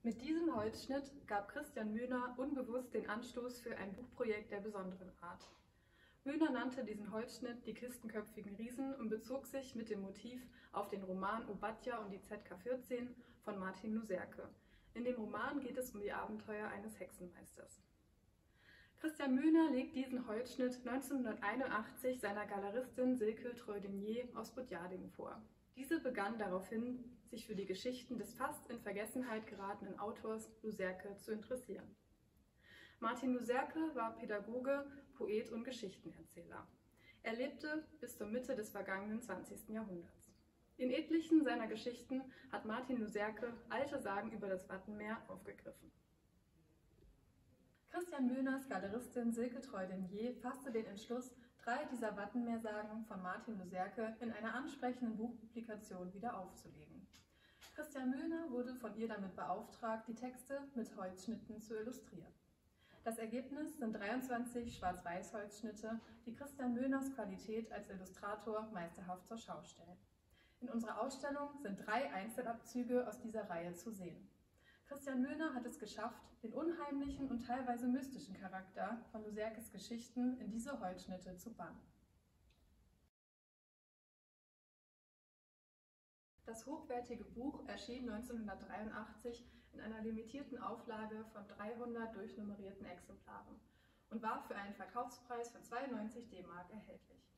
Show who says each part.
Speaker 1: Mit diesem Holzschnitt gab Christian Mühner unbewusst den Anstoß für ein Buchprojekt der besonderen Art. Mühner nannte diesen Holzschnitt die kistenköpfigen Riesen und bezog sich mit dem Motiv auf den Roman Obadja und die ZK-14 von Martin Nuserke. In dem Roman geht es um die Abenteuer eines Hexenmeisters. Christian Mühner legt diesen Holzschnitt 1981 seiner Galeristin Silke Treudenier aus Budjading vor. Diese begann daraufhin, sich für die Geschichten des fast in Vergessenheit geratenen Autors Nuserke zu interessieren. Martin Nuserke war Pädagoge, Poet und Geschichtenerzähler. Er lebte bis zur Mitte des vergangenen 20. Jahrhunderts. In etlichen seiner Geschichten hat Martin Nuserke alte Sagen über das Wattenmeer aufgegriffen. Christian Mühners Galeristin Silke Treudenier fasste den Entschluss, 3 dieser Wattenmeersagen von Martin Nuserke in einer ansprechenden Buchpublikation wieder aufzulegen. Christian Mühner wurde von ihr damit beauftragt, die Texte mit Holzschnitten zu illustrieren. Das Ergebnis sind 23 Schwarz-Weiß-Holzschnitte, die Christian Mühners Qualität als Illustrator meisterhaft zur Schau stellen. In unserer Ausstellung sind 3 Einzelabzüge aus dieser Reihe zu sehen. Christian Mühner hat es geschafft, den unheimlichen und teilweise mystischen Charakter von Nuserkes Geschichten in diese Holzschnitte zu bannen. Das hochwertige Buch erschien 1983 in einer limitierten Auflage von 300 durchnummerierten Exemplaren und war für einen Verkaufspreis von 92 DM erhältlich.